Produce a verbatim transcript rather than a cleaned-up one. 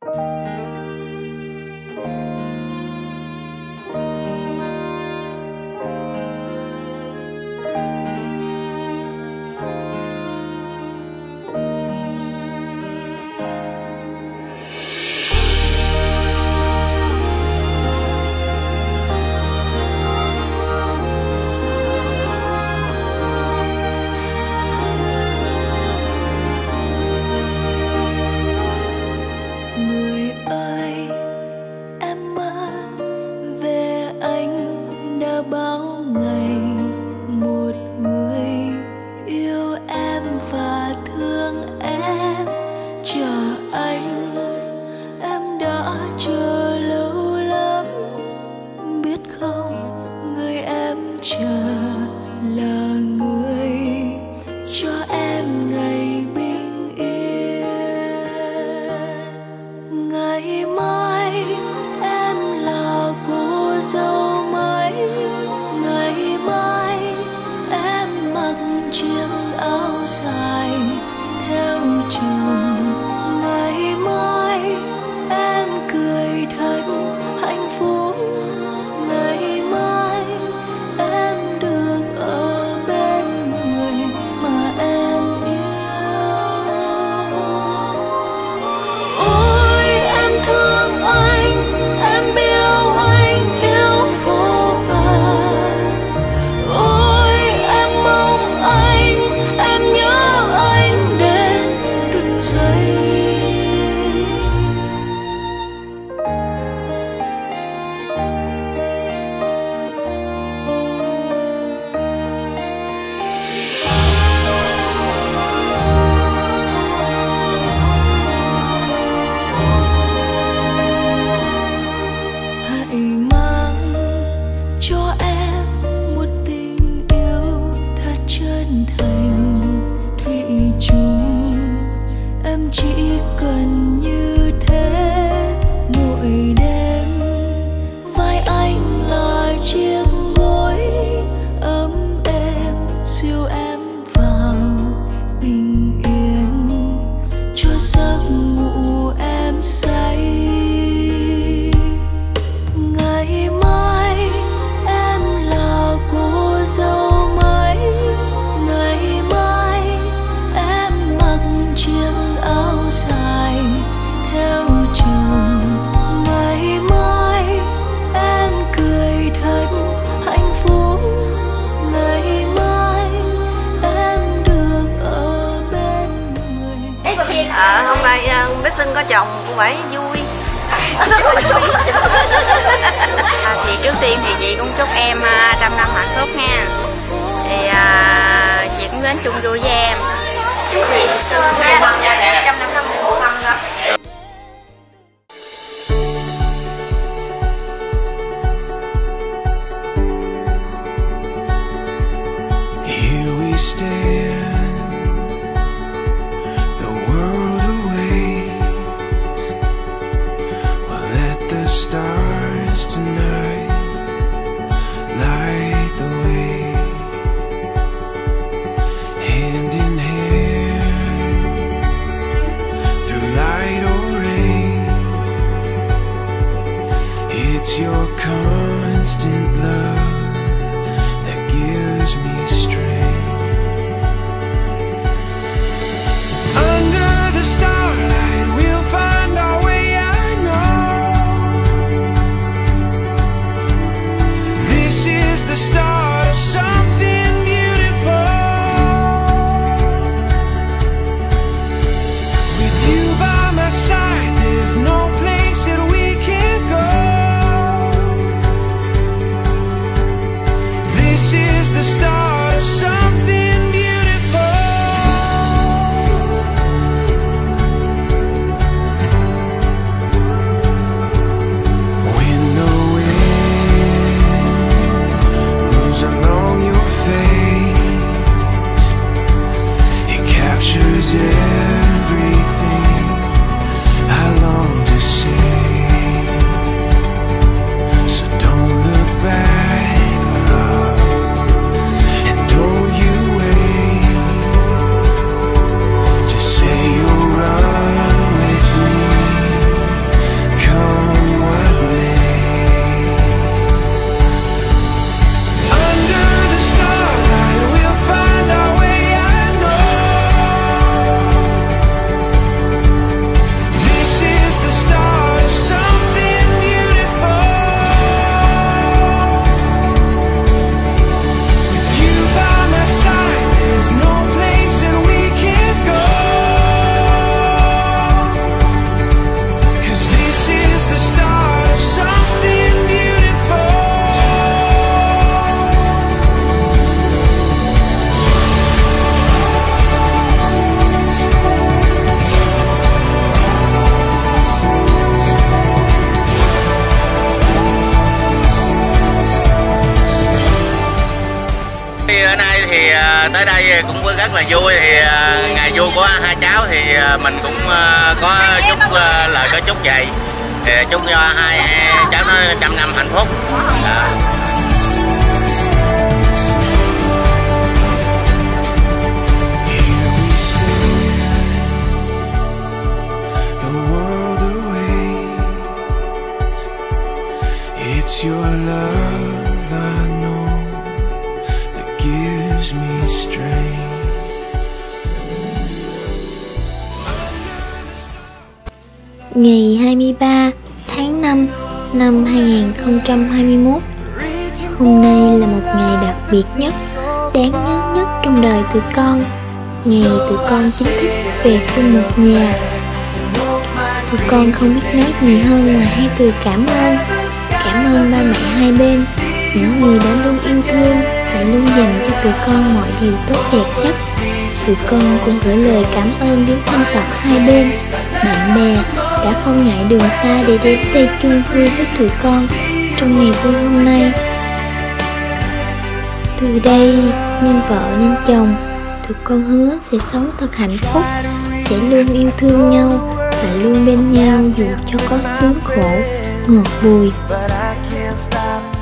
Bé Xuân có chồng cũng phải vui, rất là vui. À, thì trước tiên thì chị cũng chúc em trăm năm hạnh phúc nha. Thì à, chị cũng đến chung vui với em. Chúc chị Xuân trăm năm trăm năm một năm đó. It's your constant love that gives me strength. Under the starlight we'll find our way, I know. This is the start of something beautiful. With you by my side, there's no place that we can't go. tới đây cũng rất là vui, thì ngày vui của hai cháu thì mình cũng có chúc lời có chúc vậy, thì chúc cho hai cháu nó trăm năm hạnh phúc. À. It's your love I know that gives me strength. Ngày hai mươi ba tháng năm năm hai nghìn không trăm hai mươi mốt, hôm nay là một ngày đặc biệt nhất, đáng nhớ nhất trong đời tụi con. Ngày tụi con chính thức về chung một nhà. Tụi con không biết nói gì hơn ngoài hai từ cảm ơn. Cảm ơn ba mẹ hai bên, những người đã luôn yêu thương và luôn dành cho tụi con mọi điều tốt đẹp nhất. Tụi con cũng gửi lời cảm ơn đến thân tộc hai bên, bạn bè đã không ngại đường xa để đến đây chung vui với tụi con trong ngày vui hôm nay. Từ đây nên vợ nên chồng, tụi con hứa sẽ sống thật hạnh phúc, sẽ luôn yêu thương nhau và luôn bên nhau dù cho có sướng khổ, ngọt bùi.